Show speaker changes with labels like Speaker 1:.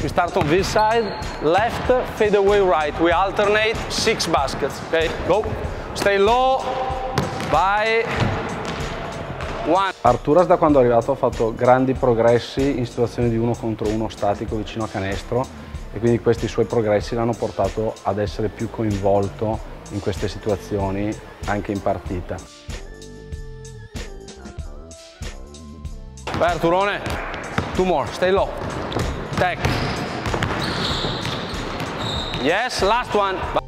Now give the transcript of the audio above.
Speaker 1: We start on this side, left, fade away right. We alternate 6 baskets, okay? Go. Stay low, vai. 1.
Speaker 2: Arturas da quando è arrivato ha fatto grandi progressi in situazioni di 1 contro 1 statico vicino a canestro e quindi questi suoi progressi l'hanno portato ad essere più coinvolto in queste situazioni anche in partita.
Speaker 1: Vai Arturone, 2 more, stay low. Tech. Yes, last one.